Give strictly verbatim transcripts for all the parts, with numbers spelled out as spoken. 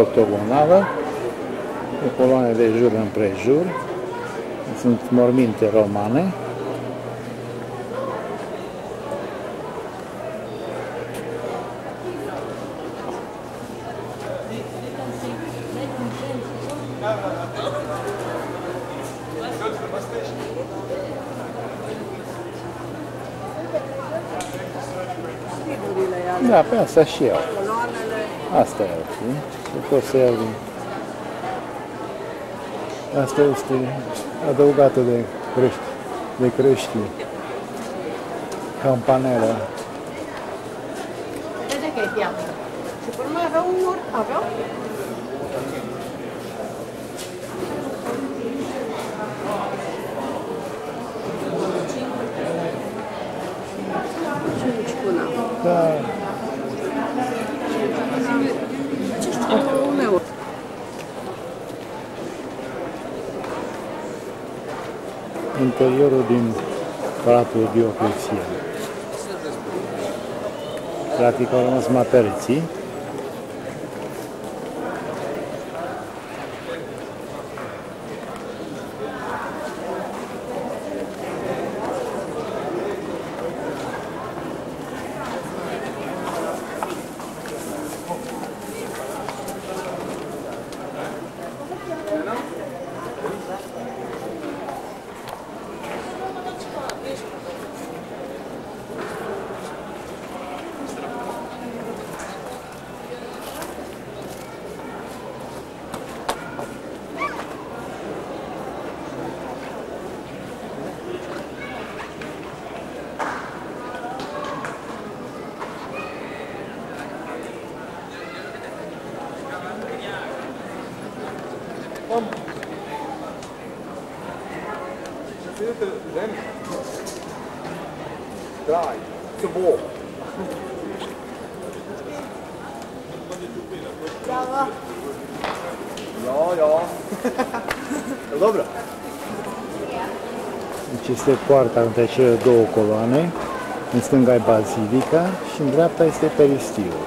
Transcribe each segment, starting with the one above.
octogonală, cu coloane de jur împrejur. Sunt morminte romane. Da, pe asta și eu. Asta e, știi? Și poți să iau din... Asta este adăugată de crești, de crești. Campanelă. Vede că e piață. Și pe urmă aveau un ori, aveau? Da. Interiorul din Palatul Dioclețian. Practic au rămas maperții. Dai, så bra. Bravo. Ja, ja. Dobra. Deci este poarta între cele două coloane. În stânga e bazilica și în dreapta este peristiul.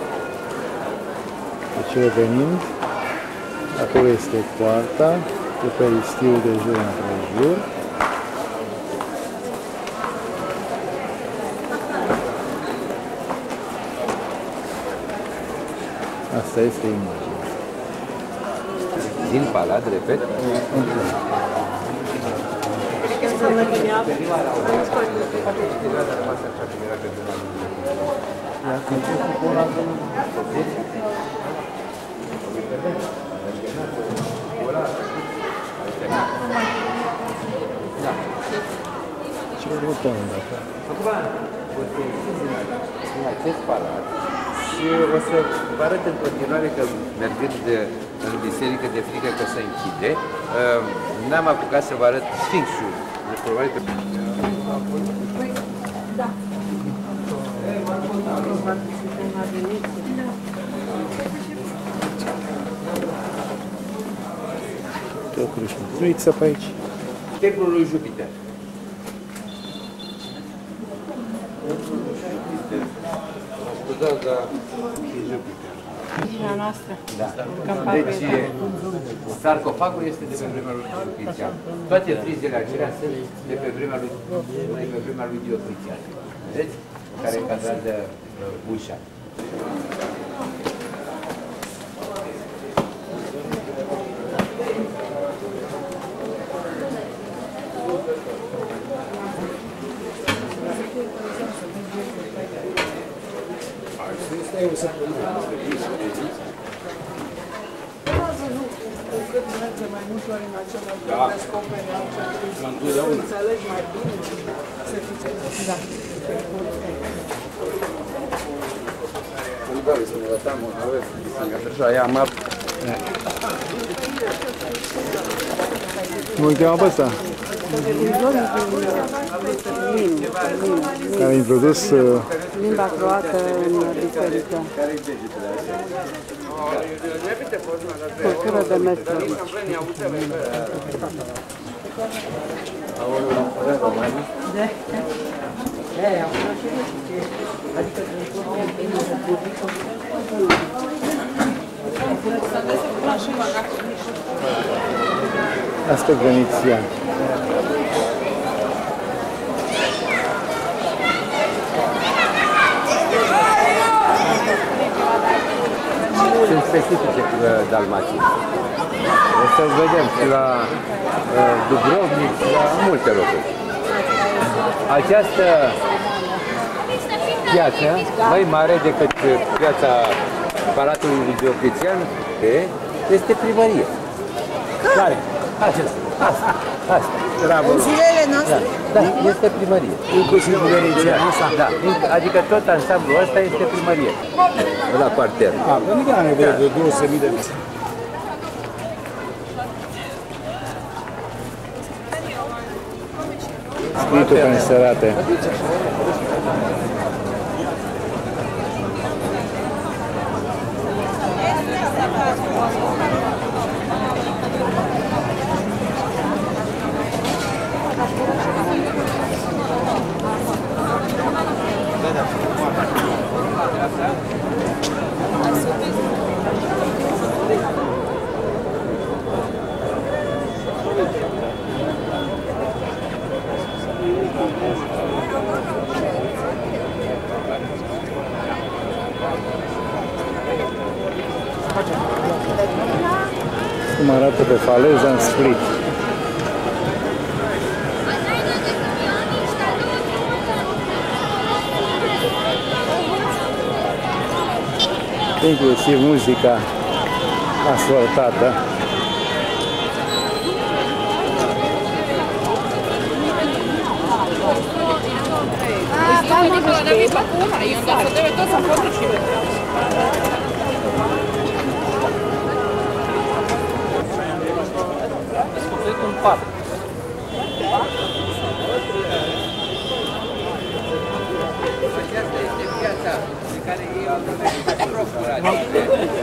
Deci revenind, acolo este poarta cu peristiul de jur împrejur. Asta este imaginea. Din palat, repet. Ce următoare dată? Acum, o să în acest palat și o să vă arăt în continuare că mergând de, în biserică de frică că se închide, n-am apucat să vă arăt Sfinxul. Probabil că... Da. Te o crușmătruiță pe aici. Templul lui Jupiter. Scuzați, dar e Jupiter. Regina noastră. Da. Deci, sarcofagul este de pe vremea lui Diocletian. Toate frizele acelea sunt de pe vremea lui, de pe vremea lui Diocletian. Vedeți? Care încadrează uh, ușa. Mai multe ori în același da. Descoperi altceva. Să înțelegi mai bine și să fiți... Da. Da, să ne lăsăm una vez, așa, ia map. Cum îl cheamă pe ăsta? Care a introdus uh... limba croată în biserică. Cultură de Mestrovici. De? Adică Aspect venețian. Sunt specifice Dalmații. O să vedem și la uh, Dubrovnik, și la multe locuri. Această piață, mai mare decât piața Palatului lui Diocletian, este primărie. Care? Acesta. Asta. Asta. Bravo. În zilele noastre? Da, da, este primărie. Inclusiv venețian. Da, adică tot ansamblul ăsta este primărie. La parter. A, pentru că are nevoie de două sute de metri. Scritul pe înserate. Cum arată pe faleză în Split. Inclusiv muzica asfaltată. Nikola ne bi pa kuna i onda sa devet osam potičili. Un pat. Aceasta este piața pe care ei au procurație.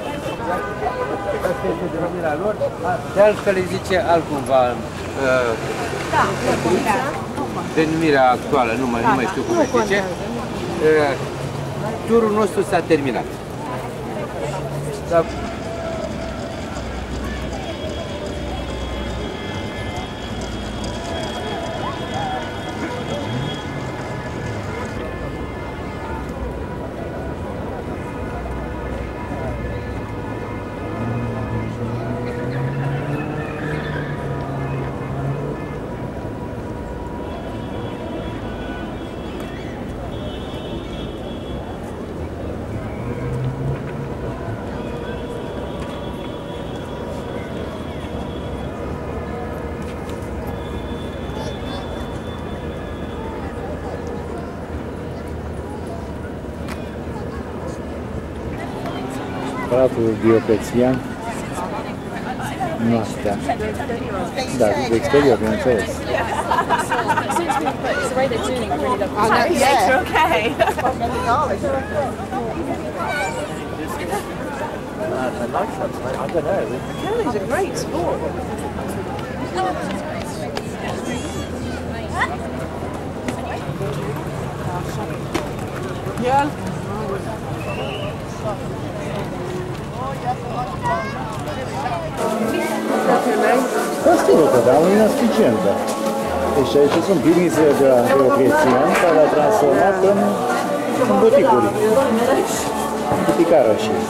Asta este denumirea lor. De altfel îi zice altcumva. Da, denumirea actuală, nu mai, nu mai știu cum îi zice. Turul nostru s-a terminat. Da. Palatul Diocletian. Noaptea. Da, de exterior, bineînțeles. Yeah. Okay. Kelly's a great sport. Yeah. Castelul, da, una suficientă. Deci aici sunt pivnițele de la Diocletian, care a transformat în, în buticuri. Buticară și.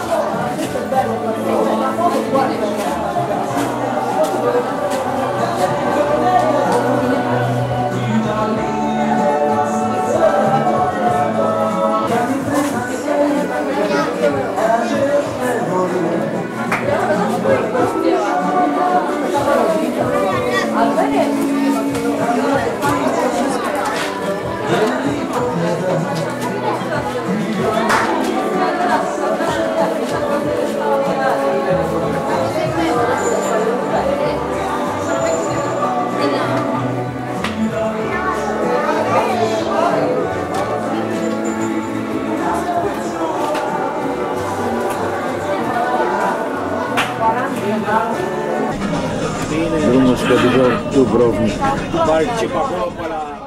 Drumul spre Dubrovnik. Particip acolo pe la...